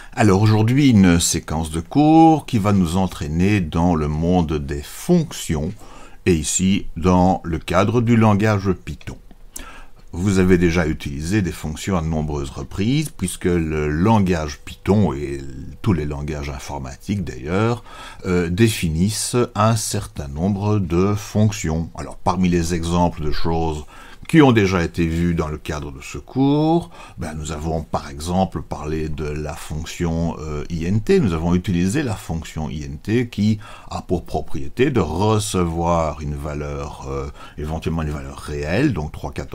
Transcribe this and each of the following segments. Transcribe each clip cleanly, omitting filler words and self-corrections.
Alors aujourd'hui, une séquence de cours qui va nous entraîner dans le monde des fonctions, et ici dans le cadre du langage Python. Vous avez déjà utilisé des fonctions à de nombreuses reprises, puisque le langage Python, et tous les langages informatiques d'ailleurs, définissent un certain nombre de fonctions. Alors parmi les exemples de choses qui ont déjà été vues dans le cadre de ce cours, nous avons par exemple parlé de la fonction int, nous avons utilisé la fonction int qui a pour propriété de recevoir une valeur, éventuellement une valeur réelle, donc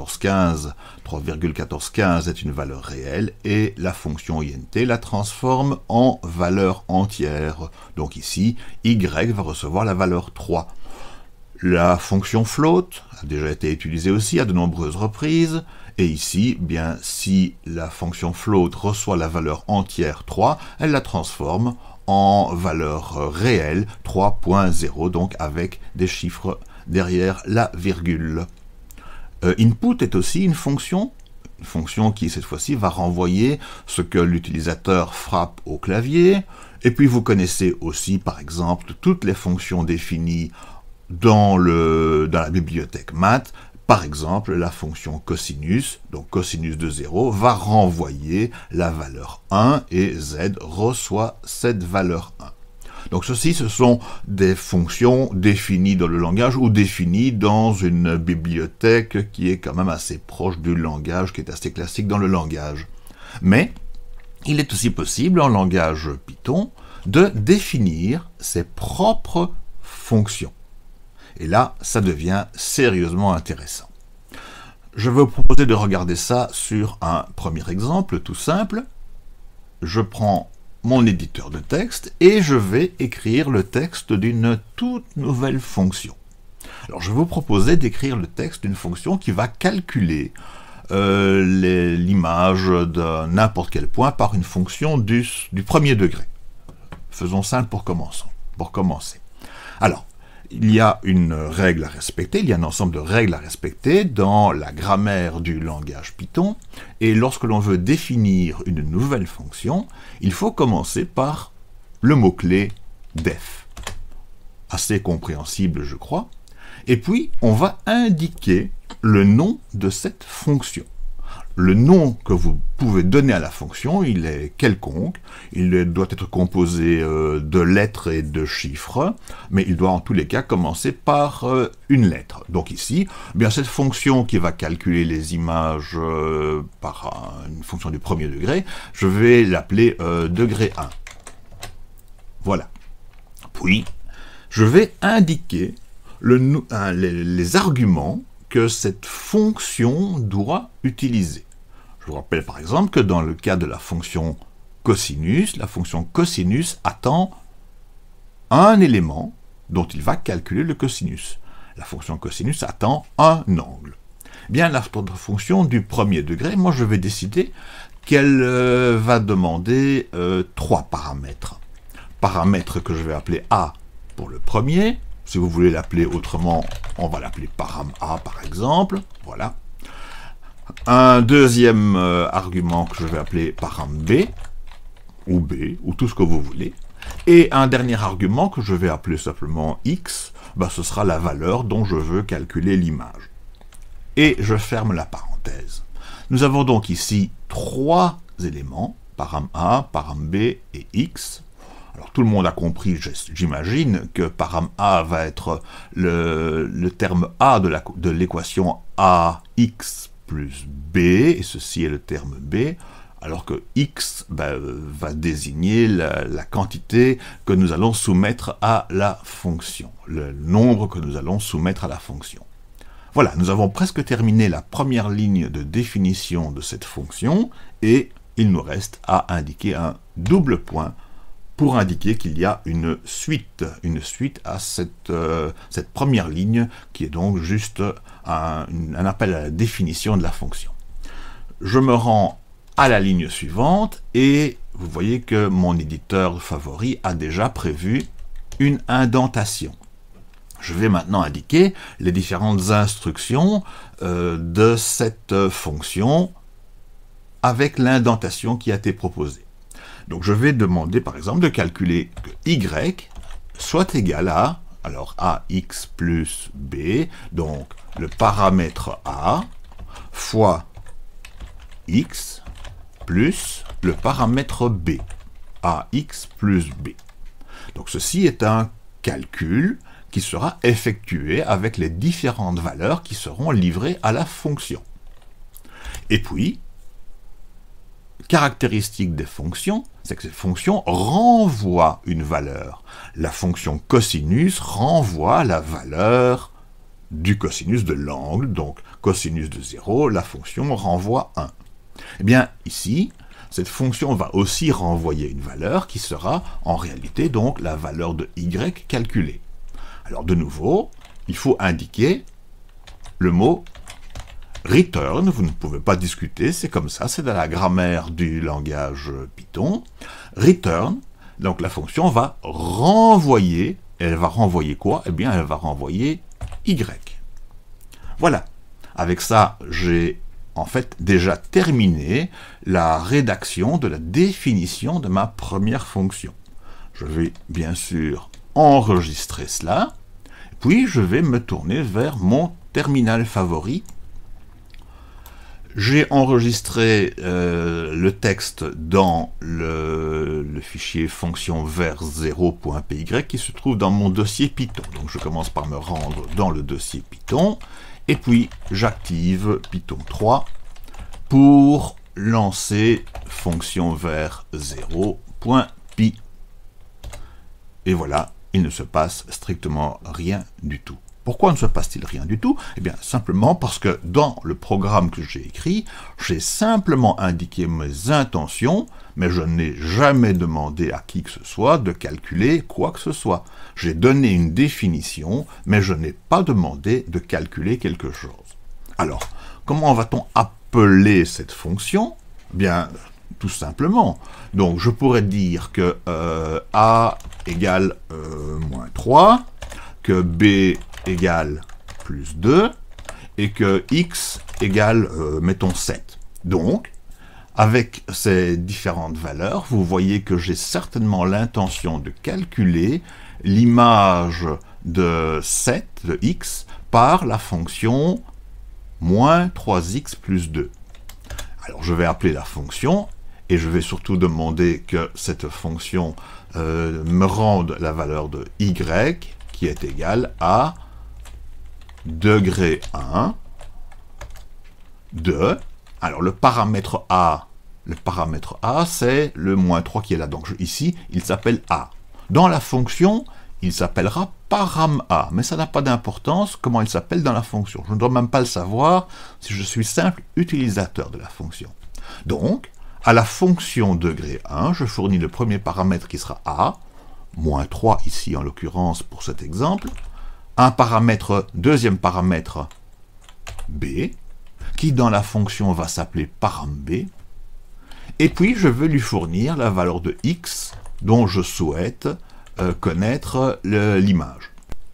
3,1415 est une valeur réelle, et la fonction int la transforme en valeur entière. Donc ici, y va recevoir la valeur 3. La fonction float a déjà été utilisée aussi à de nombreuses reprises, et ici, si la fonction float reçoit la valeur entière 3, elle la transforme en valeur réelle 3.0, donc avec des chiffres derrière la virgule. Input est aussi une fonction qui cette fois-ci va renvoyer ce que l'utilisateur frappe au clavier, et puis vous connaissez aussi par exemple toutes les fonctions définies dans la bibliothèque math. Par exemple, la fonction cosinus, donc cosinus de 0, va renvoyer la valeur 1 et z reçoit cette valeur 1. Donc ceci, ce sont des fonctions définies dans le langage ou définies dans une bibliothèque qui est quand même assez proche du langage, qui est assez classique dans le langage. Mais il est aussi possible en langage Python de définir ses propres fonctions. Et là, ça devient sérieusement intéressant. Je vais vous proposer de regarder ça sur un premier exemple tout simple. Je prends mon éditeur de texte et je vais écrire le texte d'une toute nouvelle fonction. Alors, je vais vous proposer d'écrire le texte d'une fonction qui va calculer l'image de n'importe quel point par une fonction du premier degré. Faisons simple pour commencer. Alors, il y a une règle à respecter, il y a un ensemble de règles à respecter dans la grammaire du langage Python, et lorsque l'on veut définir une nouvelle fonction, il faut commencer par le mot-clé def. Assez compréhensible, je crois. Et puis, on va indiquer le nom de cette fonction. Le nom que vous pouvez donner à la fonction, il est quelconque, il doit être composé de lettres et de chiffres, mais il doit en tous les cas commencer par une lettre. Donc ici, cette fonction qui va calculer les images par une fonction du premier degré, je vais l'appeler degré 1. Voilà. Puis, je vais indiquer les arguments que cette fonction doit utiliser. Je vous rappelle par exemple que dans le cas de la fonction cosinus attend un élément dont il va calculer le cosinus. La fonction cosinus attend un angle. La fonction du premier degré, moi je vais décider qu'elle va demander 3 paramètres. Paramètre que je vais appeler A pour le premier. Si vous voulez l'appeler autrement, on va l'appeler param A par exemple, voilà. Un deuxième argument que je vais appeler param B, ou tout ce que vous voulez. Et un dernier argument que je vais appeler simplement X, ce sera la valeur dont je veux calculer l'image. Et je ferme la parenthèse. Nous avons donc ici 3 éléments, param A, param B et X. Alors tout le monde a compris, j'imagine, que param A va être le terme A de l'équation AX plus B, et ceci est le terme B, alors que X va désigner la quantité que nous allons soumettre à la fonction, le nombre que nous allons soumettre à la fonction. Voilà, nous avons presque terminé la première ligne de définition de cette fonction, et il nous reste à indiquer un double point pour indiquer qu'il y a une suite à cette première ligne, qui est donc juste un appel à la définition de la fonction. Je me rends à la ligne suivante, et vous voyez que mon éditeur favori a déjà prévu une indentation. Je vais maintenant indiquer les différentes instructions de cette fonction avec l'indentation qui a été proposée. Donc je vais demander par exemple de calculer que y soit égal à, alors ax plus b, donc le paramètre a fois x plus le paramètre b, ax plus b. Donc ceci est un calcul qui sera effectué avec les différentes valeurs qui seront livrées à la fonction. Et puis, caractéristique des fonctions, c'est que ces fonctions renvoient une valeur. La fonction cosinus renvoie la valeur du cosinus de l'angle, donc cosinus de 0, la fonction renvoie 1. Eh bien, ici, cette fonction va aussi renvoyer une valeur qui sera en réalité donc la valeur de y calculée. Alors de nouveau, il faut indiquer le mot return, vous ne pouvez pas discuter, c'est comme ça, c'est dans la grammaire du langage Python. Return, donc la fonction va renvoyer, elle va renvoyer quoi? Eh bien, elle va renvoyer y. Voilà, avec ça, j'ai en fait déjà terminé la rédaction de la définition de ma première fonction. Je vais bien sûr enregistrer cela, puis je vais me tourner vers mon terminal favori. J'ai enregistré le texte dans le fichier fonction vers 0.py qui se trouve dans mon dossier Python. Donc je commence par me rendre dans le dossier Python, et puis j'active Python 3 pour lancer fonction vers 0.py. Et voilà, il ne se passe strictement rien du tout. Pourquoi ne se passe-t-il rien du tout? Eh bien, simplement parce que dans le programme que j'ai écrit, j'ai simplement indiqué mes intentions, mais je n'ai jamais demandé à qui que ce soit de calculer quoi que ce soit. J'ai donné une définition, mais je n'ai pas demandé de calculer quelque chose. Alors, comment va-t-on appeler cette fonction? Eh bien, tout simplement. Donc, je pourrais dire que a égale moins 3, que b égale plus 2, et que x égale, mettons, 7. Donc, avec ces différentes valeurs, vous voyez que j'ai certainement l'intention de calculer l'image de 7, de x, par la fonction moins 3x plus 2. Alors, je vais appeler la fonction, et je vais surtout demander que cette fonction me rende la valeur de y, qui est égale à degré 1 de, alors le paramètre a c'est le moins 3 qui est là, donc ici il s'appelle a. Dans la fonction, il s'appellera param a, mais ça n'a pas d'importance comment il s'appelle dans la fonction. Je ne dois même pas le savoir si je suis simple utilisateur de la fonction. Donc, à la fonction degré 1, je fournis le premier paramètre qui sera a, moins 3 ici en l'occurrence pour cet exemple, un paramètre, deuxième paramètre b, qui dans la fonction va s'appeler param b, et puis je veux lui fournir la valeur de x dont je souhaite connaître l'image.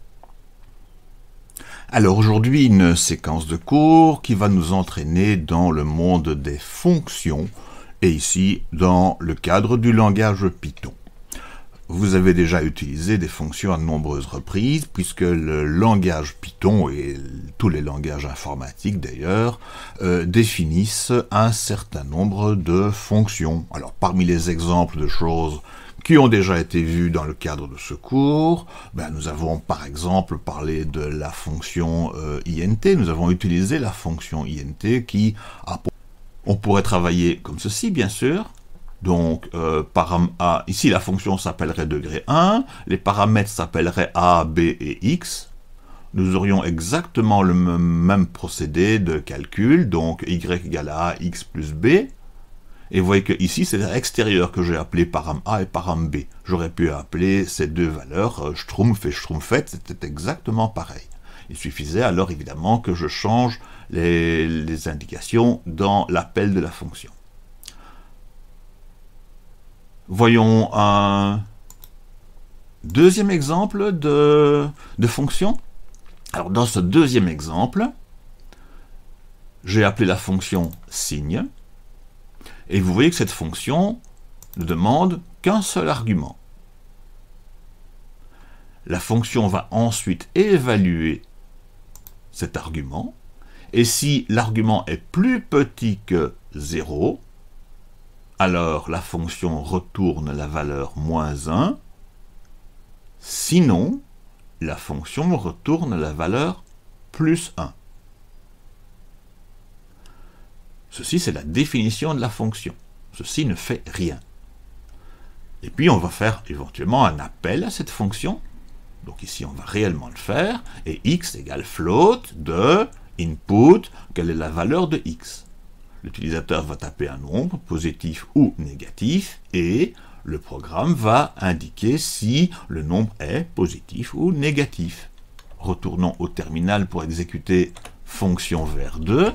Alors aujourd'hui, une séquence de cours qui va nous entraîner dans le monde des fonctions, et ici dans le cadre du langage Python. Vous avez déjà utilisé des fonctions à de nombreuses reprises, puisque le langage Python, et tous les langages informatiques d'ailleurs, définissent un certain nombre de fonctions. Alors parmi les exemples de choses qui ont déjà été vues dans le cadre de ce cours, nous avons par exemple parlé de la fonction int, nous avons utilisé la fonction int qui a... On pourrait travailler comme ceci bien sûr. Donc, param a, ici la fonction s'appellerait degré 1, les paramètres s'appelleraient a, b et x. Nous aurions exactement le même procédé de calcul, donc y égale à x plus b. Et vous voyez que ici c'est à l'extérieur que j'ai appelé param a et param b. J'aurais pu appeler ces deux valeurs schtroumpf et schtroumpfette, c'était exactement pareil. Il suffisait alors évidemment que je change les indications dans l'appel de la fonction. Voyons un deuxième exemple de fonction. Alors dans ce deuxième exemple, j'ai appelé la fonction signe, et vous voyez que cette fonction ne demande qu'un seul argument. La fonction va ensuite évaluer cet argument, et si l'argument est plus petit que 0, alors la fonction retourne la valeur moins 1, sinon la fonction retourne la valeur plus 1. Ceci, c'est la définition de la fonction. Ceci ne fait rien. Et puis, on va faire éventuellement un appel à cette fonction. Donc ici, on va réellement le faire. Et x égale float de input, quelle est la valeur de x. L'utilisateur va taper un nombre, positif ou négatif, et le programme va indiquer si le nombre est positif ou négatif. Retournons au terminal pour exécuter fonction var2.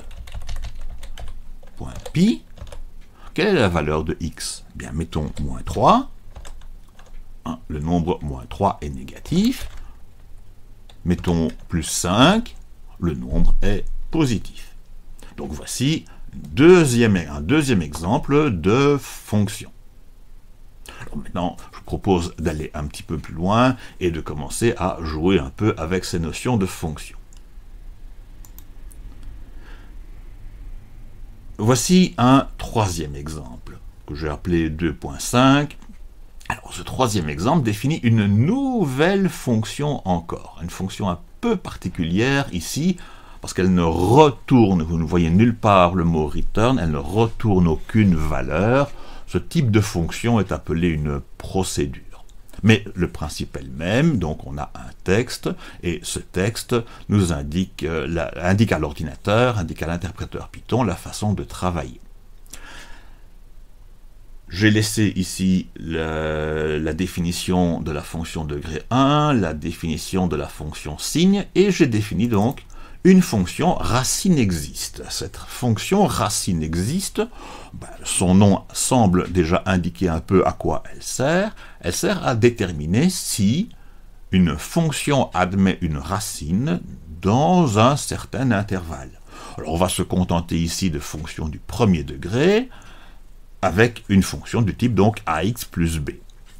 .pi. Quelle est la valeur de x? Bien, mettons moins 3. Le nombre moins 3 est négatif. Mettons plus 5. Le nombre est positif. Donc voici un deuxième exemple de fonction. Alors maintenant, je vous propose d'aller un petit peu plus loin et de commencer à jouer un peu avec ces notions de fonction. Voici un troisième exemple, que j'ai appelé 2.5. Alors, ce troisième exemple définit une nouvelle fonction encore, une fonction un peu particulière ici, parce qu'elle ne retourne, vous ne voyez nulle part le mot return, elle ne retourne aucune valeur. Ce type de fonction est appelé une procédure. Mais le principe est le même, donc on a un texte, et ce texte nous indique à l'ordinateur, indique à l'interpréteur Python la façon de travailler. J'ai laissé ici la définition de la fonction degré 1, la définition de la fonction signe, et j'ai défini donc une fonction racine existe. Cette fonction racine existe, son nom semble déjà indiquer un peu à quoi elle sert. Elle sert à déterminer si une fonction admet une racine dans un certain intervalle. Alors on va se contenter ici de fonctions du premier degré, avec une fonction du type donc ax plus b.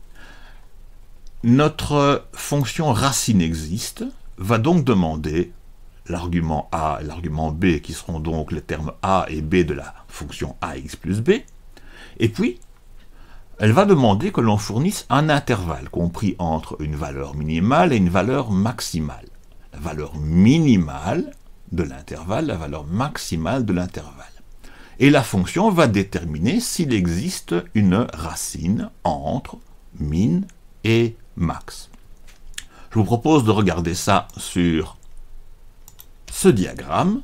Notre fonction racine existe va donc demander l'argument a et l'argument b, qui seront donc les termes a et b de la fonction ax plus b, et puis elle va demander que l'on fournisse un intervalle compris entre une valeur minimale et une valeur maximale. La valeur minimale de l'intervalle, la valeur maximale de l'intervalle. Et la fonction va déterminer s'il existe une racine entre min et max. Je vous propose de regarder ça sur ce diagramme.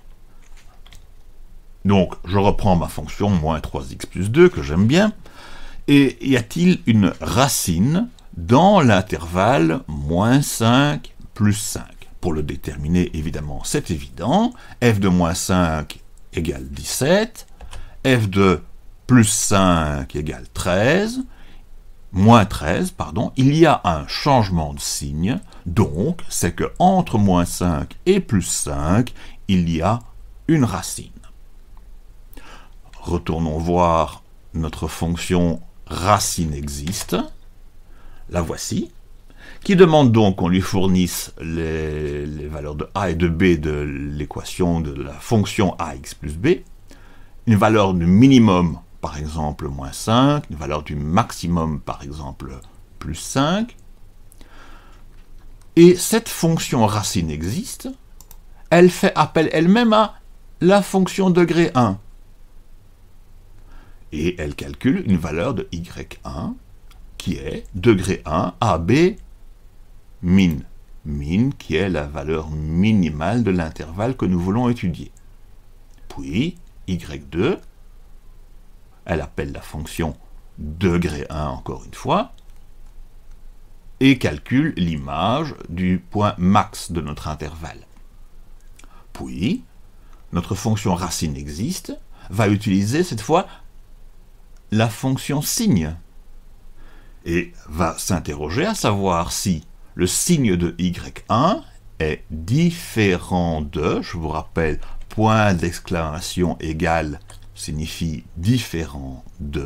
Donc, je reprends ma fonction moins 3x plus 2, que j'aime bien. Et y a-t-il une racine dans l'intervalle moins 5 plus 5? Pour le déterminer, évidemment, c'est évident. F de moins 5 égale 17. F de plus 5 égale 13. Moins 13, pardon. Il y a un changement de signe. Donc, c'est que entre moins 5 et plus 5, il y a une racine. Retournons voir notre fonction racine existe. La voici. Qui demande donc qu'on lui fournisse les valeurs de a et de b de l'équation de la fonction ax plus b, une valeur du minimum, par exemple, moins 5, une valeur du maximum, par exemple, plus 5. Et cette fonction racine existe, elle fait appel elle-même à la fonction degré 1. Et elle calcule une valeur de y1, qui est degré 1 AB min. Min qui est la valeur minimale de l'intervalle que nous voulons étudier. Puis, y2, elle appelle la fonction degré 1 encore une fois, et calcule l'image du point max de notre intervalle. Puis, notre fonction racine existe, va utiliser cette fois la fonction signe, et va s'interroger à savoir si le signe de y1 est différent de, je vous rappelle, point d'exclamation égale signifie différent de,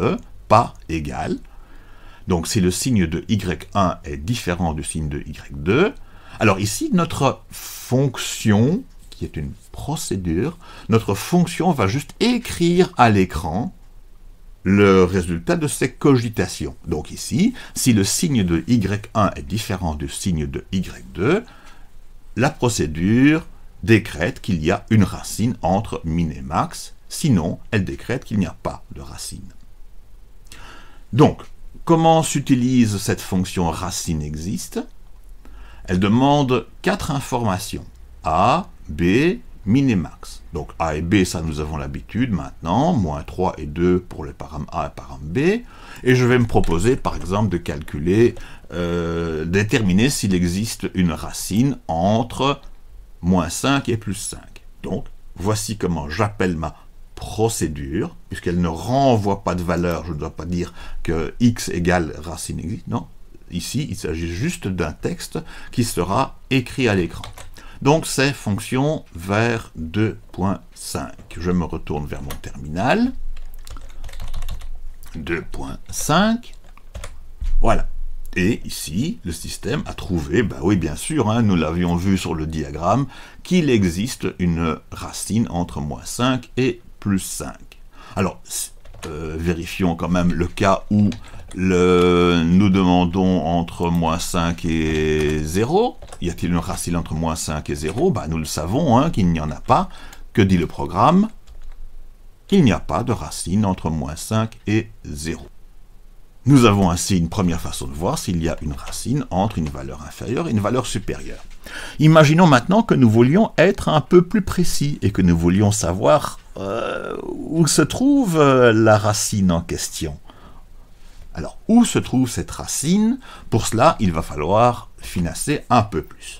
pas égal. Donc si le signe de y1 est différent du signe de y2, alors ici notre fonction, qui est une procédure, notre fonction va juste écrire à l'écran le résultat de ces cogitations. Donc ici, si le signe de y1 est différent du signe de y2, la procédure décrète qu'il y a une racine entre min et max, sinon elle décrète qu'il n'y a pas de racine. Donc, comment s'utilise cette fonction racine existe? Elle demande 4 informations, a, b, min et max. Donc a et b, ça nous avons l'habitude maintenant, moins 3 et 2 pour les paramètres a et paramètre b, et je vais me proposer par exemple de calculer, déterminer s'il existe une racine entre moins 5 et plus 5. Donc voici comment j'appelle ma procédure, puisqu'elle ne renvoie pas de valeur, je ne dois pas dire que x égale racine existe, non. Ici, il s'agit juste d'un texte qui sera écrit à l'écran. Donc, c'est fonction vers 2.5. Je me retourne vers mon terminal. 2.5. Voilà. Et ici, le système a trouvé, bah oui, bien sûr, hein, nous l'avions vu sur le diagramme, qu'il existe une racine entre moins 5 et plus 5. Alors, vérifions quand même le cas où nous demandons entre moins 5 et 0. Y a-t-il une racine entre moins 5 et 0? Bah, nous le savons, hein, qu'il n'y en a pas. Que dit le programme? Il n'y a pas de racine entre moins 5 et 0. Nous avons ainsi une première façon de voir s'il y a une racine entre une valeur inférieure et une valeur supérieure. Imaginons maintenant que nous voulions être un peu plus précis et que nous voulions savoir où se trouve la racine en question. Alors, où se trouve cette racine? Pour cela, il va falloir finasser un peu plus.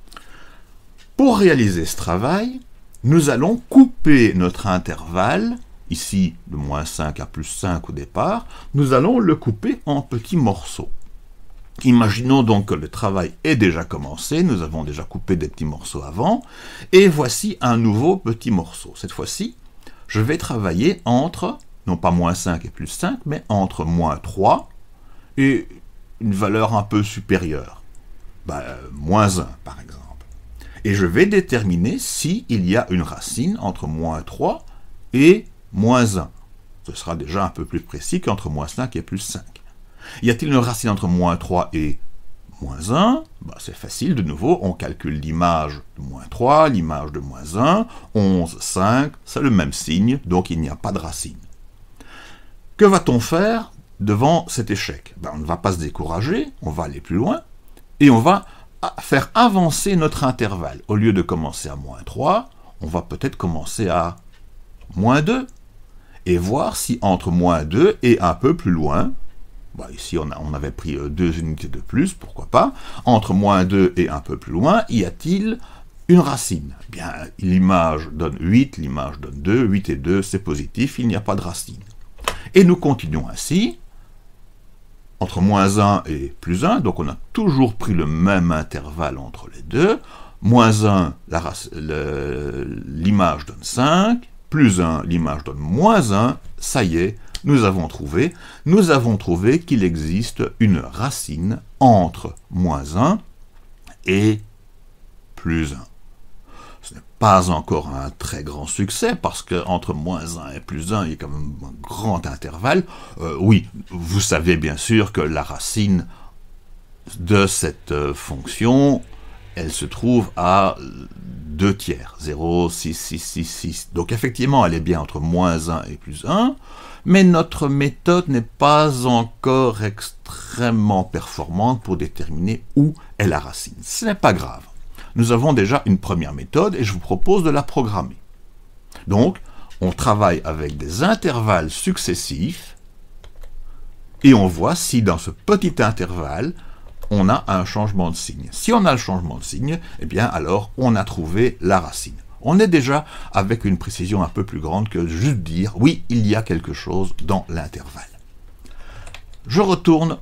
Pour réaliser ce travail, nous allons couper notre intervalle, ici de moins 5 à plus 5 au départ, nous allons le couper en petits morceaux. Imaginons donc que le travail est déjà commencé, nous avons déjà coupé des petits morceaux avant, et voici un nouveau petit morceau. Cette fois-ci, je vais travailler entre, non pas moins 5 et plus 5, mais entre moins 3 et une valeur un peu supérieure, moins 1 par exemple. Et je vais déterminer s'il y a une racine entre moins 3 et moins 1. Ce sera déjà un peu plus précis qu'entre moins 5 et plus 5. Y a-t-il une racine entre moins 3 et moins 1? C'est facile, de nouveau, on calcule l'image de moins 3, l'image de moins 1, 11, 5, c'est le même signe, donc il n'y a pas de racine. Que va-t-on faire devant cet échec? On ne va pas se décourager, on va aller plus loin, et on va faire avancer notre intervalle. Au lieu de commencer à moins 3, on va peut-être commencer à moins 2, et voir si entre moins 2 et un peu plus loin, ici on avait pris 2 unités de plus, pourquoi pas, entre moins 2 et un peu plus loin, y a-t-il une racine? L'image donne 8, l'image donne 2, 8 et 2, c'est positif, il n'y a pas de racine. Et nous continuons ainsi, entre moins 1 et plus 1, donc on a toujours pris le même intervalle entre les deux, moins 1, l'image donne 5, plus 1, l'image donne moins 1, ça y est, nous avons trouvé qu'il existe une racine entre moins 1 et plus 1. Ce n'est pas encore un très grand succès, parce qu'entre moins 1 et plus 1, il y a quand même un grand intervalle. Oui, vous savez bien sûr que la racine de cette fonction, elle se trouve à 2 tiers, 0, 6, 6, 6, 6. Donc effectivement, elle est bien entre moins 1 et plus 1, mais notre méthode n'est pas encore extrêmement performante pour déterminer où est la racine. Ce n'est pas grave. Nous avons déjà une première méthode et je vous propose de la programmer. Donc, on travaille avec des intervalles successifs et on voit si dans ce petit intervalle, on a un changement de signe. Si on a le changement de signe, eh bien alors on a trouvé la racine. On est déjà avec une précision un peu plus grande que juste dire oui, il y a quelque chose dans l'intervalle. Je retourne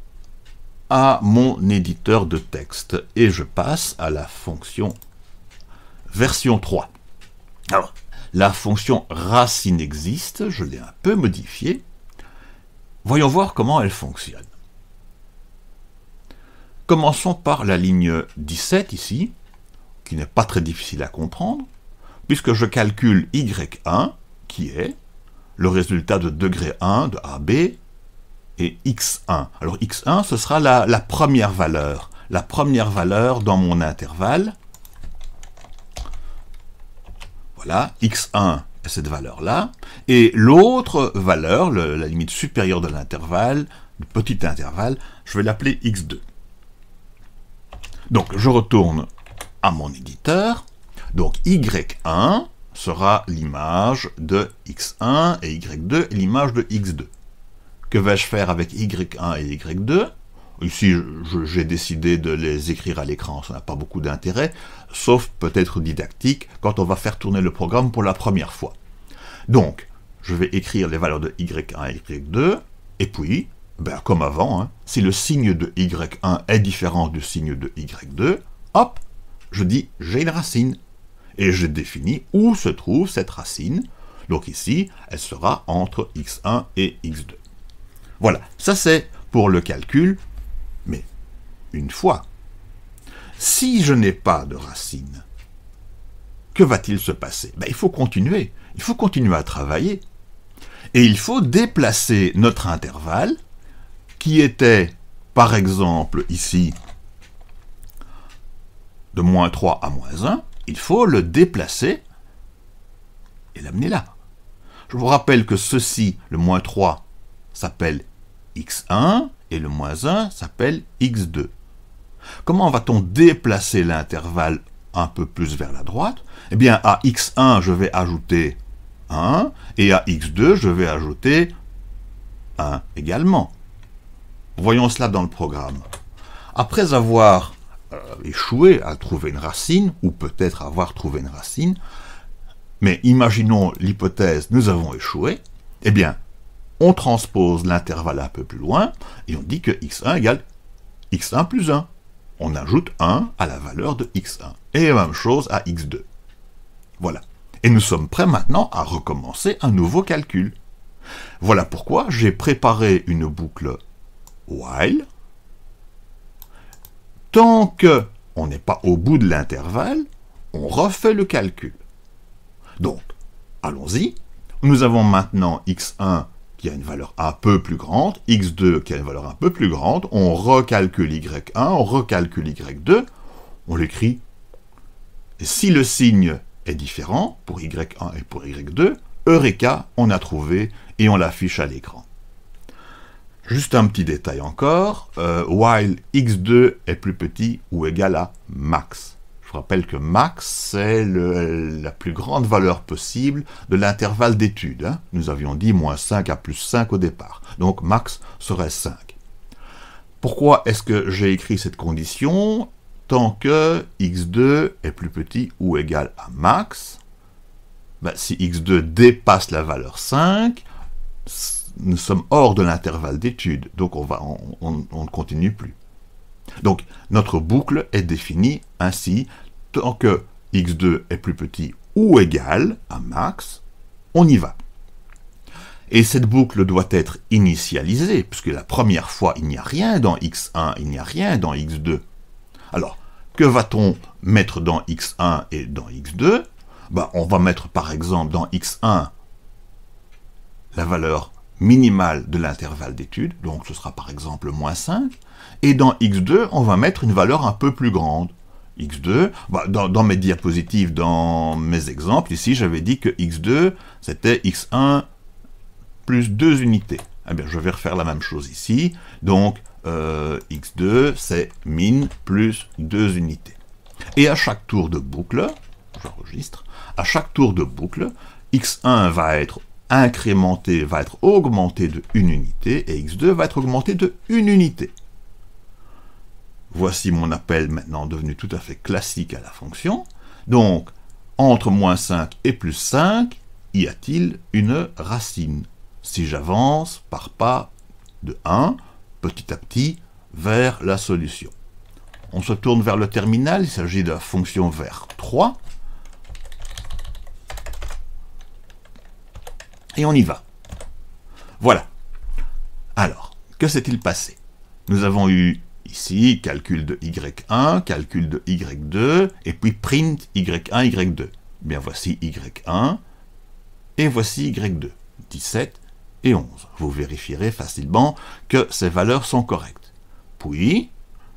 à mon éditeur de texte et je passe à la fonction version 3. Alors, la fonction racine existe, je l'ai un peu modifiée. Voyons voir comment elle fonctionne. Commençons par la ligne 17 ici, qui n'est pas très difficile à comprendre, puisque je calcule y1, qui est le résultat de degré 1 de AB, et x1. Alors x1, ce sera la première valeur dans mon intervalle. Voilà, x1 est cette valeur-là, et l'autre valeur, la limite supérieure de l'intervalle, du petit intervalle, je vais l'appeler x2. Donc, je retourne à mon éditeur. Donc, y1 sera l'image de x1 et y2 est l'image de x2. Que vais-je faire avec y1 et y2? Ici, j'ai décidé de les écrire à l'écran, ça n'a pas beaucoup d'intérêt, sauf peut-être didactique, quand on va faire tourner le programme pour la première fois. Donc, je vais écrire les valeurs de y1 et y2, et puis, ben, comme avant, hein, si le signe de y1 est différent du signe de y2, hop, je dis j'ai une racine. Et je définis où se trouve cette racine. Donc ici, elle sera entre x1 et x2. Voilà, ça c'est pour le calcul, mais une fois. Si je n'ai pas de racine, que va-t-il se passer? Ben, il faut continuer à travailler. Et il faut déplacer notre intervalle, qui était, par exemple, ici, de moins 3 à moins 1, il faut le déplacer et l'amener là. Je vous rappelle que ceci, le moins 3, s'appelle x1, et le moins 1 s'appelle x2. Comment va-t-on déplacer l'intervalle un peu plus vers la droite? Eh bien, à x1, je vais ajouter 1, et à x2, je vais ajouter 1 également. Voyons cela dans le programme. Après avoir échoué à trouver une racine, ou peut-être avoir trouvé une racine, mais imaginons l'hypothèse, nous avons échoué, eh bien, on transpose l'intervalle un peu plus loin, et on dit que x1 égale x1 plus 1. On ajoute 1 à la valeur de x1, et la même chose à x2. Voilà. Et nous sommes prêts maintenant à recommencer un nouveau calcul. Voilà pourquoi j'ai préparé une boucle while. Tant qu'on n'est pas au bout de l'intervalle, on refait le calcul. Donc, allons-y. Nous avons maintenant x1 qui a une valeur un peu plus grande, x2 qui a une valeur un peu plus grande, on recalcule y1, on recalcule y2, on l'écrit. Et si le signe est différent pour y1 et pour y2, Eureka, on a trouvé et on l'affiche à l'écran. Juste un petit détail encore, while x2 est plus petit ou égal à max. Je vous rappelle que max, c'est la plus grande valeur possible de l'intervalle d'étude. Hein. Nous avions dit moins 5 à plus 5 au départ. Donc max serait 5. Pourquoi est-ce que j'ai écrit cette condition? Tant que x2 est plus petit ou égal à max, ben, si x2 dépasse la valeur 5, nous sommes hors de l'intervalle d'étude, donc on ne continue plus. Donc, notre boucle est définie ainsi, tant que x2 est plus petit ou égal à max, on y va. Et cette boucle doit être initialisée, puisque la première fois, il n'y a rien dans x1, il n'y a rien dans x2. Alors, que va-t-on mettre dans x1 et dans x2? Ben, on va mettre par exemple dans x1 la valeur minimale de l'intervalle d'étude, donc ce sera par exemple moins 5, et dans x2, on va mettre une valeur un peu plus grande. x2, bah, dans mes diapositives, dans mes exemples, ici, j'avais dit que x2, c'était x1 plus 2 unités. Eh bien, je vais refaire la même chose ici, donc x2, c'est min plus 2 unités. Et à chaque tour de boucle, j'enregistre, à chaque tour de boucle, x1 va être incrémenté, va être augmenté de 1 unité, et x2 va être augmenté de 1 unité. Voici mon appel maintenant devenu tout à fait classique à la fonction. Donc, entre moins 5 et plus 5, y a-t-il une racine? Si j'avance par pas de 1, petit à petit, vers la solution. On se tourne vers le terminal, il s'agit de la fonction vers 3. Et on y va. Voilà. Alors, que s'est-il passé? Nous avons eu ici calcul de y1, calcul de y2, et puis print y1, y2. Bien, voici y1, et voici y2, 17 et 11. Vous vérifierez facilement que ces valeurs sont correctes. Puis,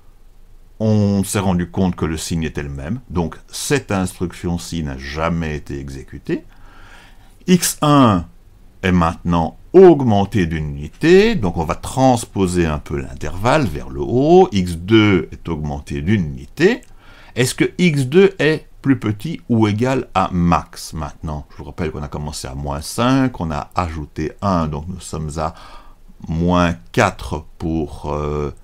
on s'est rendu compte que le signe était le même, donc cette instruction-ci n'a jamais été exécutée. x1 est maintenant augmenté d'une unité, donc on va transposer un peu l'intervalle vers le haut, x2 est augmenté d'une unité. Est-ce que x2 est plus petit ou égal à max maintenant? Je vous rappelle qu'on a commencé à moins 5, on a ajouté 1, donc nous sommes à moins 4 pour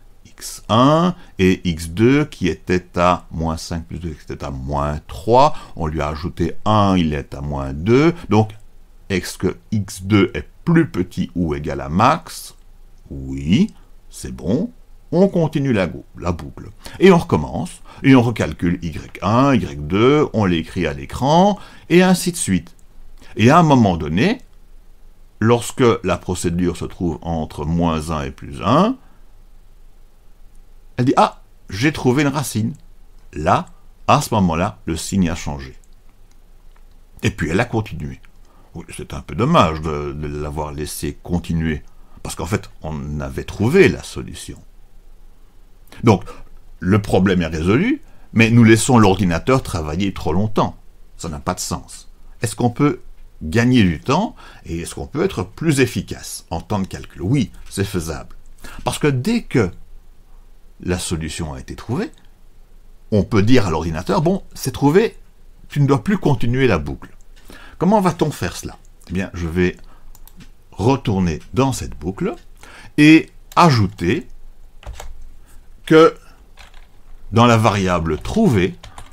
x1, et x2 qui était à moins 5 plus 2, qui était à moins 3, on lui a ajouté 1, il est à moins 2, donc est-ce que x2 est plus petit ou égal à max? Oui, c'est bon. On continue la boucle. Et on recommence, et on recalcule y1, y2, on l'écrit à l'écran, et ainsi de suite. Et à un moment donné, lorsque la procédure se trouve entre moins 1 et plus 1, elle dit « Ah, j'ai trouvé une racine ». Là, à ce moment-là, le signe a changé. Et puis elle a continué. Oui, c'est un peu dommage de l'avoir laissé continuer, parce qu'en fait, on avait trouvé la solution. Donc, le problème est résolu, mais nous laissons l'ordinateur travailler trop longtemps. Ça n'a pas de sens. Est-ce qu'on peut gagner du temps, et est-ce qu'on peut être plus efficace en temps de calcul? Oui, c'est faisable. Parce que dès que la solution a été trouvée, on peut dire à l'ordinateur, bon, c'est trouvé, tu ne dois plus continuer la boucle. Comment va-t-on faire cela? Eh bien, je vais retourner dans cette boucle et ajouter que dans la variable trouver,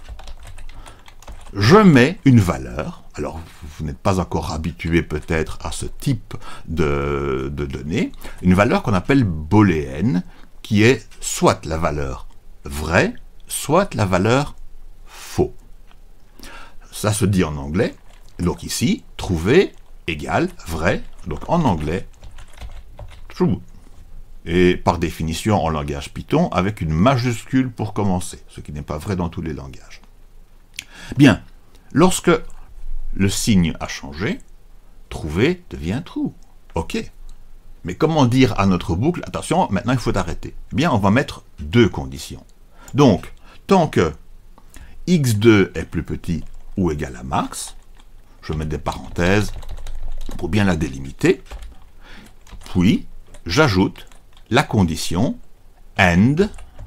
je mets une valeur. Alors, vous n'êtes pas encore habitué peut-être à ce type de données. Une valeur qu'on appelle booléenne, qui est soit la valeur vraie, soit la valeur faux. Ça se dit en anglais. Donc ici, trouver égale vrai. Donc en anglais, true. Et par définition en langage Python, avec une majuscule pour commencer, ce qui n'est pas vrai dans tous les langages. Bien, lorsque le signe a changé, trouver devient true. Ok. Mais comment dire à notre boucle, attention, maintenant il faut arrêter. Eh bien, on va mettre deux conditions. Donc, tant que x2 est plus petit ou égal à max, je mets des parenthèses pour bien la délimiter, puis j'ajoute la condition AND,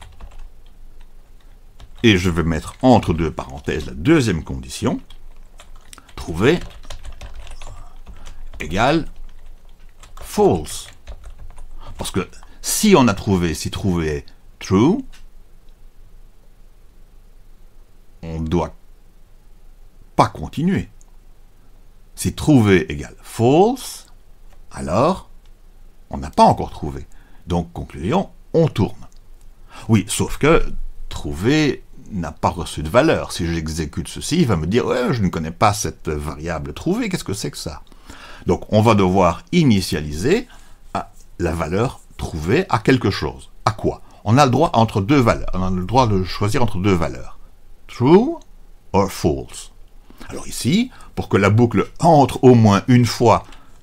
et je vais mettre entre deux parenthèses la deuxième condition, trouver égale false. Parce que si on a trouvé, si trouver est true, on ne doit pas continuer. Si trouver égale false, alors on n'a pas encore trouvé. Donc, conclusion, on tourne. Oui, sauf que trouver n'a pas reçu de valeur. Si j'exécute ceci, il va me dire « Ouais, je ne connais pas cette variable trouver, qu'est-ce que c'est que ça ?» Donc, on va devoir initialiser la valeur trouvée à quelque chose. À quoi? On a le droit entre deux valeurs. On a le droit de choisir entre deux valeurs. True or false. Alors ici, pour que la boucle entre au moins une fois,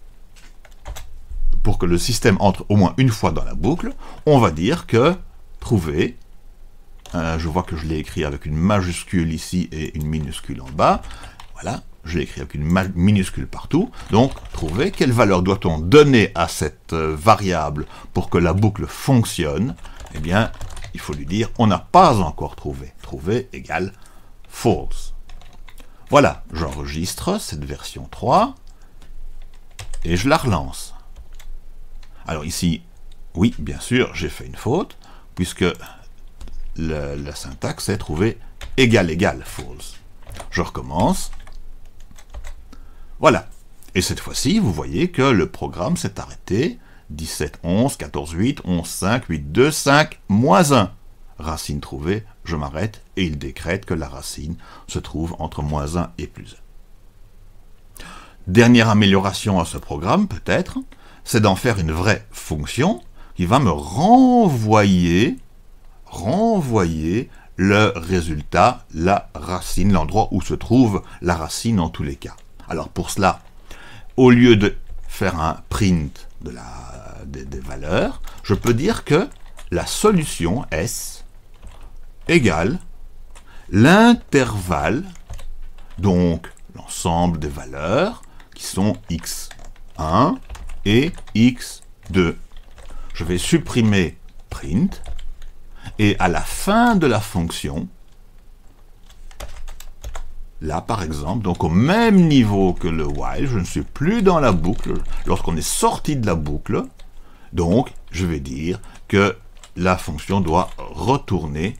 pour que le système entre au moins une fois dans la boucle, on va dire que trouver, je vois que je l'ai écrit avec une majuscule ici et une minuscule en bas, voilà, je l'ai écrit avec une minuscule partout, donc trouver quelle valeur doit-on donner à cette variable pour que la boucle fonctionne, eh bien, il faut lui dire, on n'a pas encore trouvé. Trouver égale false. Voilà, j'enregistre cette version 3 et je la relance. Alors ici, oui, bien sûr, j'ai fait une faute, puisque la syntaxe est trouver égal égal false. Je recommence. Voilà. Et cette fois-ci, vous voyez que le programme s'est arrêté. 17, 11, 14, 8, 11, 5, 8, 2, 5, moins 1. Racine trouvée, je m'arrête, et il décrète que la racine se trouve entre moins 1 et plus 1. Dernière amélioration à ce programme, peut-être, c'est d'en faire une vraie fonction qui va me renvoyer le résultat, la racine, l'endroit où se trouve la racine en tous les cas. Alors pour cela, au lieu de faire un print des valeurs, je peux dire que la solution S égale l'intervalle, donc l'ensemble des valeurs qui sont x1 et x2. Je vais supprimer print, et à la fin de la fonction, là par exemple, donc au même niveau que le while, je ne suis plus dans la boucle, lorsqu'on est sorti de la boucle, donc je vais dire que la fonction doit retourner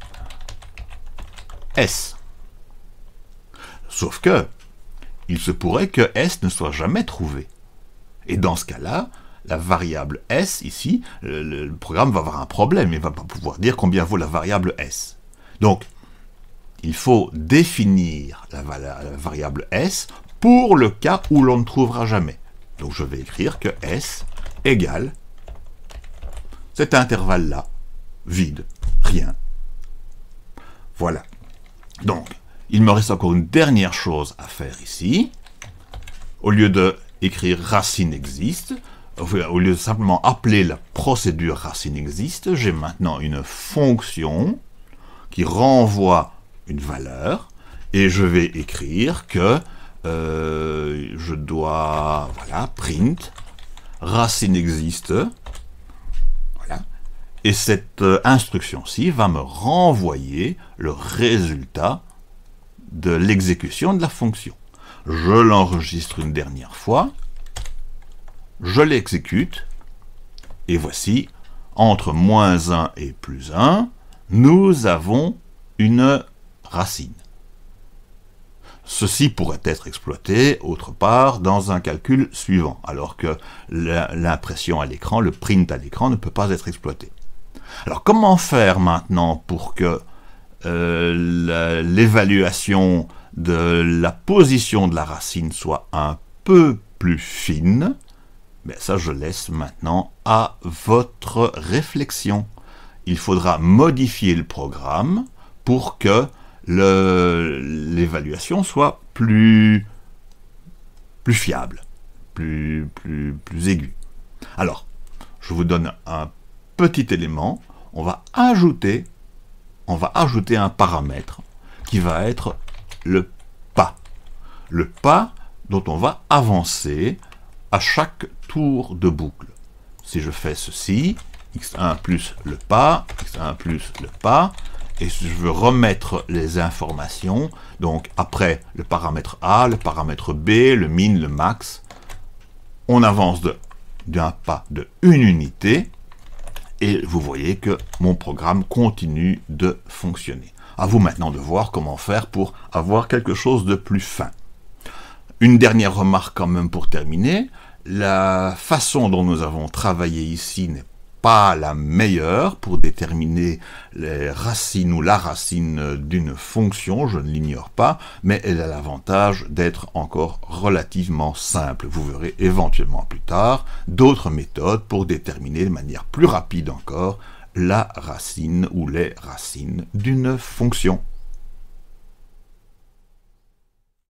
S. Sauf que, il se pourrait que S ne soit jamais trouvé. Et dans ce cas-là, la variable S, ici, le programme va avoir un problème, il ne va pas pouvoir dire combien vaut la variable S. Donc, il faut définir la variable S pour le cas où l'on ne trouvera jamais. Donc je vais écrire que S égale cet intervalle-là, vide, rien. Voilà. Donc, il me reste encore une dernière chose à faire ici. Au lieu de écrire racine existe, au lieu de simplement appeler la procédure racine existe, j'ai maintenant une fonction qui renvoie une valeur, et je vais écrire que je dois, voilà, print, racine existe, voilà, et cette instruction-ci va me renvoyer le résultat de l'exécution de la fonction. Je l'enregistre une dernière fois, je l'exécute, et voici, entre -1 et +1, nous avons une racine. Ceci pourrait être exploité autre part dans un calcul suivant, alors que l'impression à l'écran, le print à l'écran ne peut pas être exploité. Alors comment faire maintenant pour que l'évaluation de la position de la racine soit un peu plus fine? Ben ça, je laisse maintenant à votre réflexion. Il faudra modifier le programme pour que l'évaluation soit plus fiable, plus aiguë. Alors, je vous donne un petit élément. On va ajouter un paramètre qui va être le pas. Le pas dont on va avancer à chaque tour de boucle. Si je fais ceci, x1 plus le pas, x1 plus le pas, et si je veux remettre les informations, donc après le paramètre A, le paramètre B, le min, le max, on avance d'un pas de une unité, et vous voyez que mon programme continue de fonctionner. À vous maintenant de voir comment faire pour avoir quelque chose de plus fin. Une dernière remarque quand même pour terminer. La façon dont nous avons travaillé ici n'est pas la meilleure pour déterminer les racines ou la racine d'une fonction, je ne l'ignore pas, mais elle a l'avantage d'être encore relativement simple. Vous verrez éventuellement plus tard d'autres méthodes pour déterminer de manière plus rapide encore la racine ou les racines d'une fonction.